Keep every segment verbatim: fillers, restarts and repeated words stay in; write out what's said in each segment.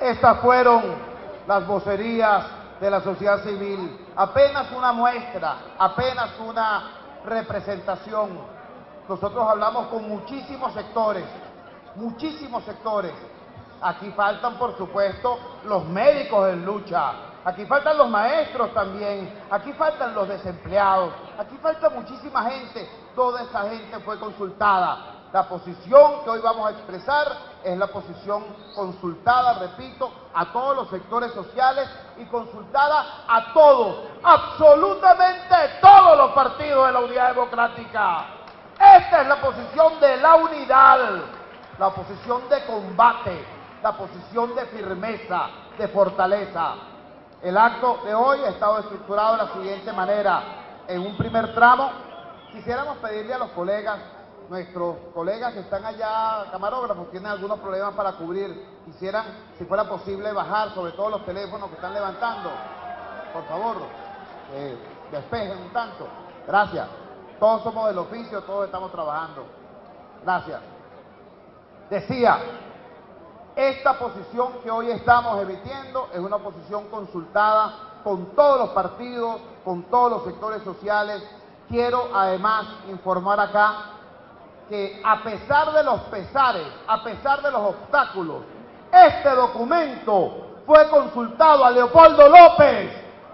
Estas fueron las vocerías de la sociedad civil, apenas una muestra, apenas una representación. Nosotros hablamos con muchísimos sectores, muchísimos sectores. Aquí faltan, por supuesto, los médicos en lucha, aquí faltan los maestros también, aquí faltan los desempleados, aquí falta muchísima gente. Toda esa gente fue consultada. La posición que hoy vamos a expresar es la posición consultada, repito, a todos los sectores sociales y consultada a todos, absolutamente todos los partidos de la Unidad Democrática. Esta es la posición de la unidad, la posición de combate, la posición de firmeza, de fortaleza. El acto de hoy ha estado estructurado de la siguiente manera. En un primer tramo, quisiéramos pedirle a los colegas, nuestros colegas que están allá, camarógrafos, tienen algunos problemas para cubrir. Quisieran, si fuera posible, bajar sobre todo los teléfonos que están levantando. Por favor, eh, despejen un tanto. Gracias. Todos somos del oficio, todos estamos trabajando. Gracias. Decía, esta posición que hoy estamos emitiendo es una posición consultada con todos los partidos, con todos los sectores sociales. Quiero además informar acá que a pesar de los pesares, a pesar de los obstáculos, este documento fue consultado a Leopoldo López.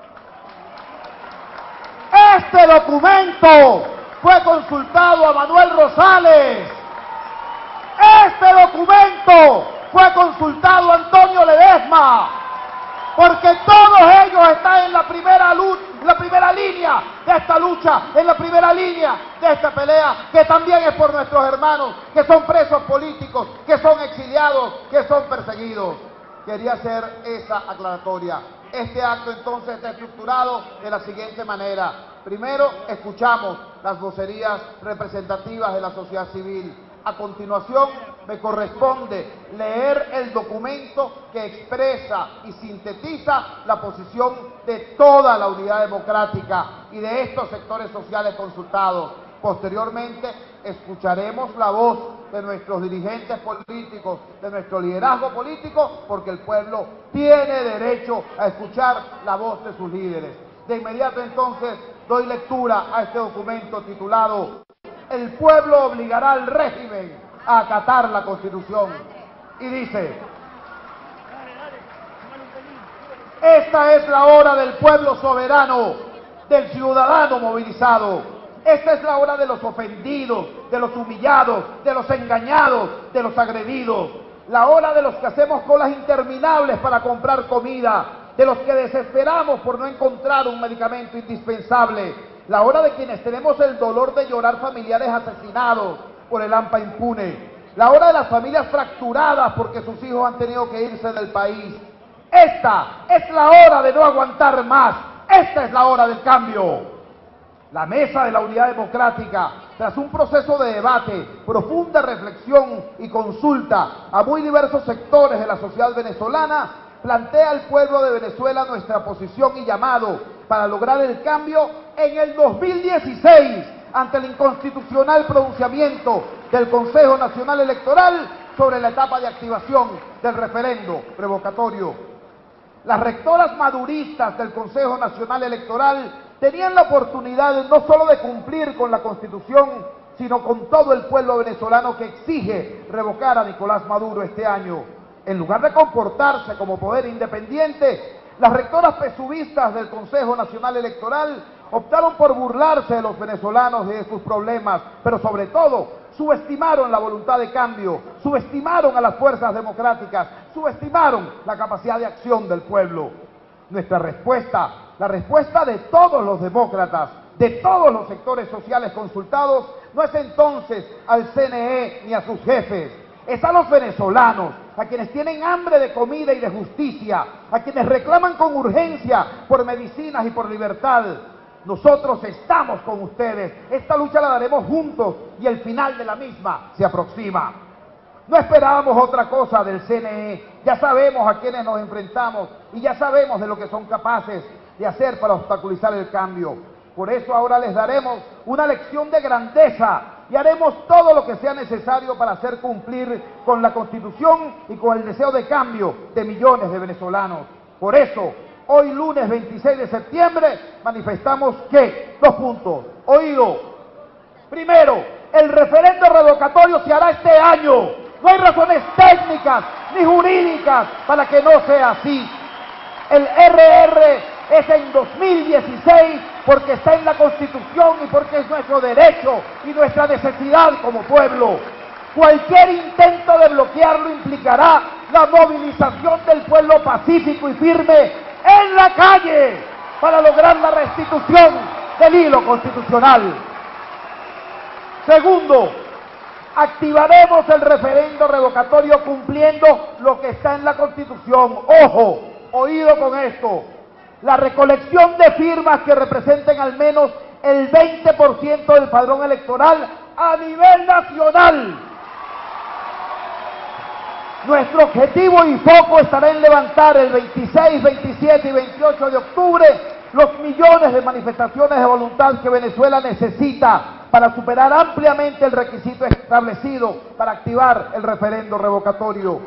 Este documento fue consultado a Manuel Rosales. Este documento fue consultado a Antonio Ledesma, porque todos ellos están en la primera lucha, en la primera línea de esta lucha, en la primera línea de esta pelea, que también es por nuestros hermanos, que son presos políticos, que son exiliados, que son perseguidos. Quería hacer esa aclaratoria. Este acto entonces está estructurado de la siguiente manera. Primero, escuchamos las vocerías representativas de la sociedad civil. A continuación, me corresponde leer el documento que expresa y sintetiza la posición de toda la Unidad Democrática y de estos sectores sociales consultados. Posteriormente, escucharemos la voz de nuestros dirigentes políticos, de nuestro liderazgo político, porque el pueblo tiene derecho a escuchar la voz de sus líderes. De inmediato, entonces, doy lectura a este documento titulado "El pueblo obligará al régimen a acatar la Constitución". Y dice: esta es la hora del pueblo soberano, del ciudadano movilizado. Esta es la hora de los ofendidos, de los humillados, de los engañados, de los agredidos. La hora de los que hacemos colas interminables para comprar comida, de los que desesperamos por no encontrar un medicamento indispensable. La hora de quienes tenemos el dolor de llorar familiares asesinados por el AMPA impune. La hora de las familias fracturadas porque sus hijos han tenido que irse del país. Esta es la hora de no aguantar más. Esta es la hora del cambio. La mesa de la Unidad Democrática, tras un proceso de debate, profunda reflexión y consulta a muy diversos sectores de la sociedad venezolana, plantea al pueblo de Venezuela nuestra posición y llamado para lograr el cambio en el dos mil dieciséis ante el inconstitucional pronunciamiento del Consejo Nacional Electoral sobre la etapa de activación del referendo revocatorio. Las rectoras maduristas del Consejo Nacional Electoral tenían la oportunidad no solo de cumplir con la Constitución, sino con todo el pueblo venezolano que exige revocar a Nicolás Maduro este año. En lugar de comportarse como poder independiente, las rectoras pesubistas del Consejo Nacional Electoral optaron por burlarse de los venezolanos y de sus problemas, pero sobre todo subestimaron la voluntad de cambio, subestimaron a las fuerzas democráticas, subestimaron la capacidad de acción del pueblo. Nuestra respuesta, la respuesta de todos los demócratas, de todos los sectores sociales consultados, no es entonces al C N E ni a sus jefes, es a los venezolanos, a quienes tienen hambre de comida y de justicia, a quienes reclaman con urgencia por medicinas y por libertad. Nosotros estamos con ustedes, esta lucha la daremos juntos y el final de la misma se aproxima. No esperábamos otra cosa del C N E, ya sabemos a quiénes nos enfrentamos y ya sabemos de lo que son capaces de hacer para obstaculizar el cambio. Por eso ahora les daremos una lección de grandeza y haremos todo lo que sea necesario para hacer cumplir con la Constitución y con el deseo de cambio de millones de venezolanos. Por eso, hoy lunes veintiséis de septiembre, manifestamos que, dos puntos, oído, primero, el referendo revocatorio se hará este año. No hay razones técnicas ni jurídicas para que no sea así. El R R es en dos mil dieciséis porque está en la Constitución y porque es nuestro derecho y nuestra necesidad como pueblo. Cualquier intento de bloquearlo implicará la movilización del pueblo pacífico y firme en la calle para lograr la restitución del hilo constitucional. Segundo, activaremos el referendo revocatorio cumpliendo lo que está en la Constitución. Ojo, oído con esto. La recolección de firmas que representen al menos el veinte por ciento del padrón electoral a nivel nacional. Nuestro objetivo y foco estará en levantar el veintiséis, veintisiete y veintiocho de octubre los millones de manifestaciones de voluntad que Venezuela necesita para superar ampliamente el requisito establecido para activar el referendo revocatorio.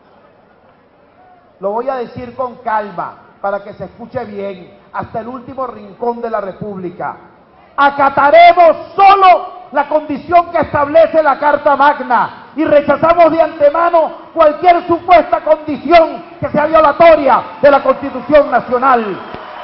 Lo voy a decir con calma, para que se escuche bien, hasta el último rincón de la República. Acataremos solo la condición que establece la Carta Magna y rechazamos de antemano cualquier supuesta condición que sea violatoria de la Constitución Nacional.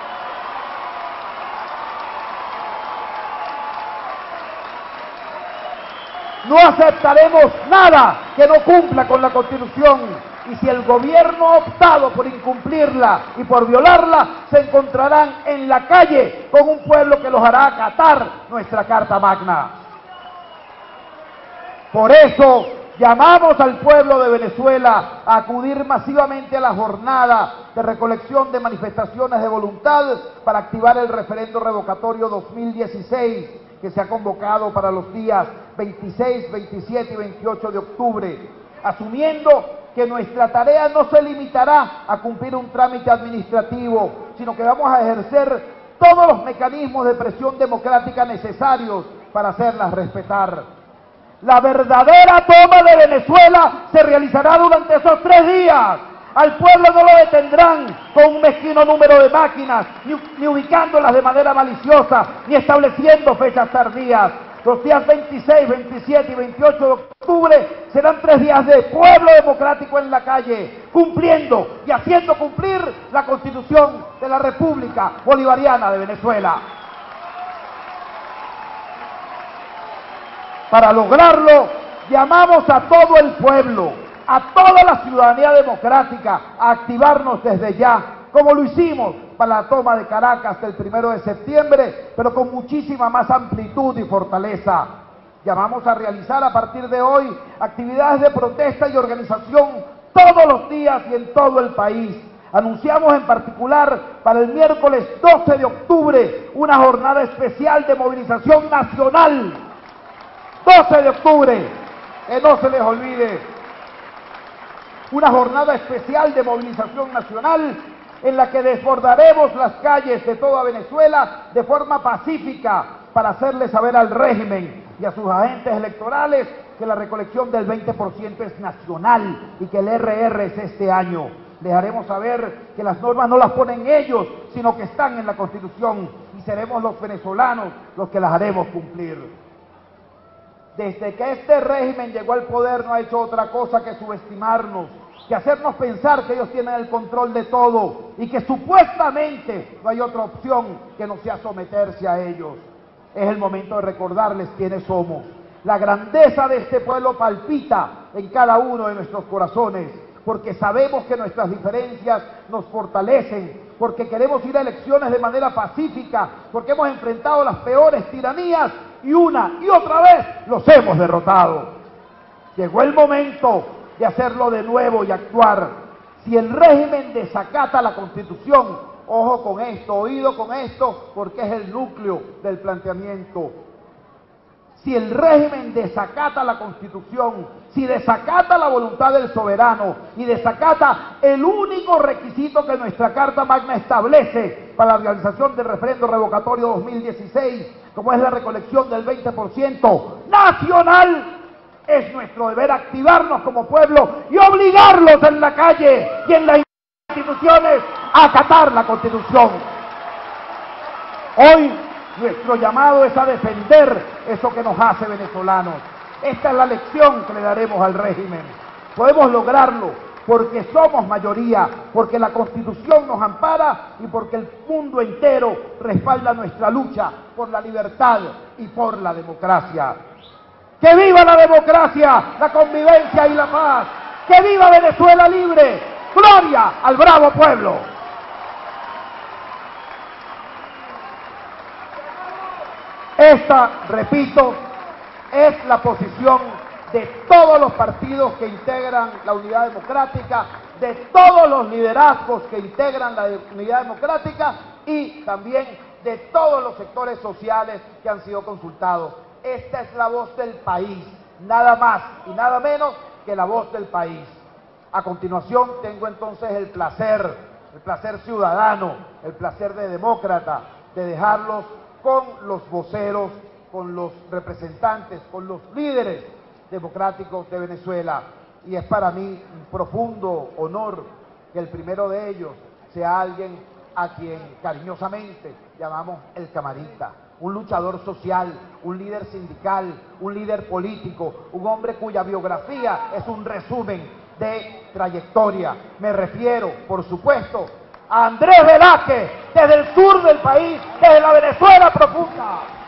No aceptaremos nada que no cumpla con la Constitución. Y si el gobierno ha optado por incumplirla y por violarla, se encontrarán en la calle con un pueblo que los hará acatar nuestra Carta Magna. Por eso llamamos al pueblo de Venezuela a acudir masivamente a la jornada de recolección de manifestaciones de voluntad para activar el referendo revocatorio dos mil dieciséis, que se ha convocado para los días veintiséis, veintisiete y veintiocho de octubre, asumiendo que nuestra tarea no se limitará a cumplir un trámite administrativo, sino que vamos a ejercer todos los mecanismos de presión democrática necesarios para hacerlas respetar. La verdadera toma de Venezuela se realizará durante esos tres días. Al pueblo no lo detendrán con un mezquino número de máquinas, ni, ni ubicándolas de manera maliciosa, ni estableciendo fechas tardías. Los días veintiséis, veintisiete y veintiocho de octubre serán tres días de pueblo democrático en la calle, cumpliendo y haciendo cumplir la Constitución de la República Bolivariana de Venezuela. Para lograrlo, llamamos a todo el pueblo, a toda la ciudadanía democrática, a activarnos desde ya, como lo hicimos para la toma de Caracas del primero de septiembre, pero con muchísima más amplitud y fortaleza. Llamamos a realizar a partir de hoy actividades de protesta y organización todos los días y en todo el país. Anunciamos en particular para el miércoles doce de octubre una jornada especial de movilización nacional. doce de octubre, que no se les olvide. Una jornada especial de movilización nacional en la que desbordaremos las calles de toda Venezuela de forma pacífica para hacerle saber al régimen y a sus agentes electorales que la recolección del veinte por ciento es nacional y que el R R es este año. Les haremos saber que las normas no las ponen ellos, sino que están en la Constitución y seremos los venezolanos los que las haremos cumplir. Desde que este régimen llegó al poder no ha hecho otra cosa que subestimarnos, que hacernos pensar que ellos tienen el control de todo y que supuestamente no hay otra opción que no sea someterse a ellos. Es el momento de recordarles quiénes somos. La grandeza de este pueblo palpita en cada uno de nuestros corazones, porque sabemos que nuestras diferencias nos fortalecen, porque queremos ir a elecciones de manera pacífica, porque hemos enfrentado las peores tiranías y una y otra vez los hemos derrotado. Llegó el momento de hacerlo de nuevo y actuar. Si el régimen desacata la Constitución, ojo con esto, oído con esto, porque es el núcleo del planteamiento. Si el régimen desacata la Constitución, si desacata la voluntad del soberano y desacata el único requisito que nuestra Carta Magna establece para la realización del referendo revocatorio dos mil dieciséis, como es la recolección del veinte por ciento nacional, es nuestro deber activarnos como pueblo y obligarlos en la calle y en las instituciones a acatar la Constitución. Hoy nuestro llamado es a defender eso que nos hace venezolanos. Esta es la lección que le daremos al régimen. Podemos lograrlo porque somos mayoría, porque la Constitución nos ampara y porque el mundo entero respalda nuestra lucha por la libertad y por la democracia. ¡Que viva la democracia, la convivencia y la paz! ¡Que viva Venezuela libre! ¡Gloria al bravo pueblo! Esta, repito, es la posición de todos los partidos que integran la Unidad Democrática, de todos los liderazgos que integran la Unidad Democrática y también de todos los sectores sociales que han sido consultados. Esta es la voz del país, nada más y nada menos que la voz del país. A continuación tengo entonces el placer, el placer ciudadano, el placer de demócrata, de dejarlos con los voceros, con los representantes, con los líderes democráticos de Venezuela. Y es para mí un profundo honor que el primero de ellos sea alguien a quien cariñosamente llamamos el Camarita, un luchador social, un líder sindical, un líder político, un hombre cuya biografía es un resumen de trayectoria. Me refiero, por supuesto, a Andrés Velázquez, desde el sur del país, desde la Venezuela profunda.